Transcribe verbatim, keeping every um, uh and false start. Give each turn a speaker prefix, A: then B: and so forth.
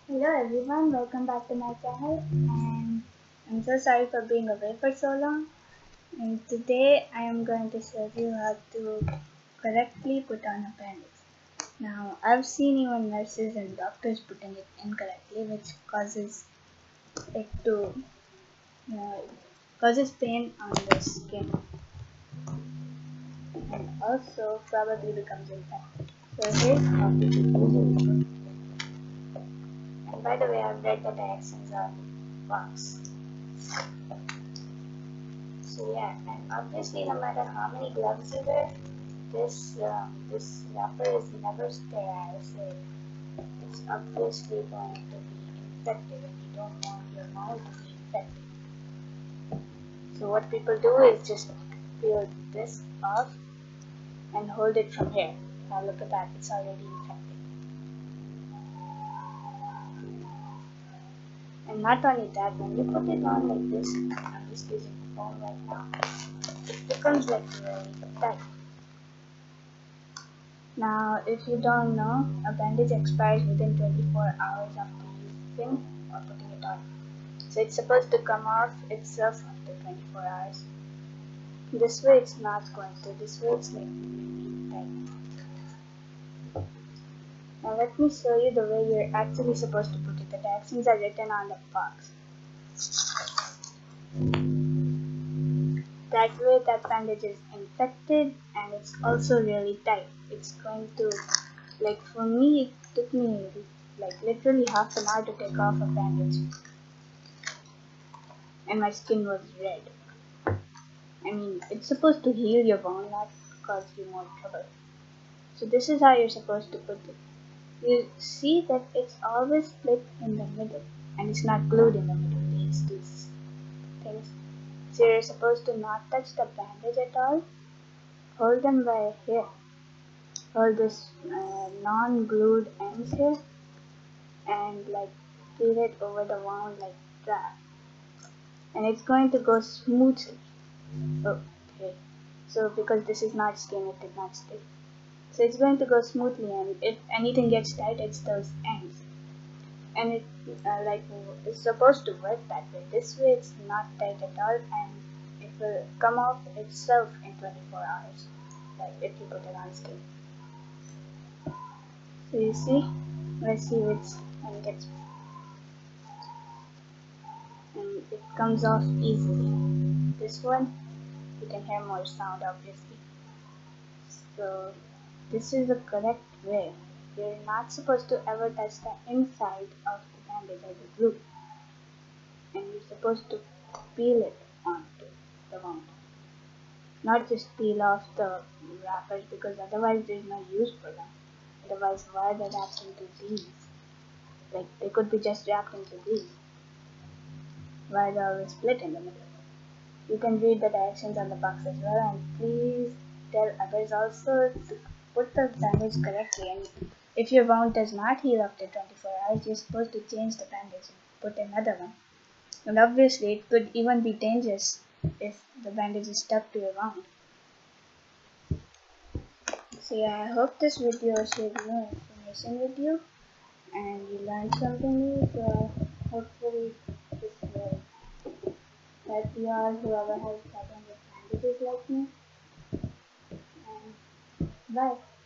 A: Hello everyone, welcome back to my channel, and I'm so sorry for being away for so long. And today I am going to show you how to correctly put on a bandage. Now I've seen even nurses and doctors putting it incorrectly, which causes it to uh, causes pain on the skin and also probably becomes infected. So here's how to use it. And by the way, I've read the directions on the box. So yeah, and obviously no matter how many gloves you wear, this um, this wrapper is never sterile, so it's obviously going to be infected and you don't want your mouth to be infected. So what people do is just peel this off and hold it from here. Now look at that, it's already infected. And not only that, when you put it on like this, I'm just using the phone right now, it becomes like really tight. Now, if you don't know, a bandage expires within twenty-four hours after using or putting it on. So it's supposed to come off itself after twenty-four hours. This way it's not going to, this way it's like really tight. Now let me show you the way you're actually supposed to put it. The directions are written on the box. That way that bandage is infected and it's also really tight. It's going to, like for me, it took me like literally half an hour to take off a bandage. And my skin was red. I mean, it's supposed to heal your wound, not cause you more trouble. So this is how you're supposed to put it. You see that it's always split in the middle and it's not glued in the middle. These two things. So you're supposed to not touch the bandage at all. Hold them by here. Hold this uh, non-glued ends here and like peel it over the wound like that. And it's going to go smoothly. Okay. So because this is not skin, it did not stick. So it's going to go smoothly, and if anything gets tight, it's those ends. And it uh, like it's supposed to work that way. This way it's not tight at all, and it will come off itself in twenty-four hours, like if you put it on skin. So you see, let's see it's when it gets, and it comes off easily. This one, you can hear more sound obviously. So this is the correct way. You're not supposed to ever touch the inside of the bandage or the glue, and you're supposed to peel it onto the wound. Not just peel off the wrappers, because otherwise there's no use for them. Otherwise, why are they wrapped into these? Like they could be just wrapped into these. Why are they always split in the middle? You can read the directions on the box as well, and please tell others also to put the bandage correctly. And if your wound does not heal after twenty-four hours, you're supposed to change the bandage and put another one. And obviously, it could even be dangerous if the bandage is stuck to your wound. So yeah, I hope this video shared new information with you and you learned something new. So hopefully this will help you all, whoever has problems with bandages like me. And bye.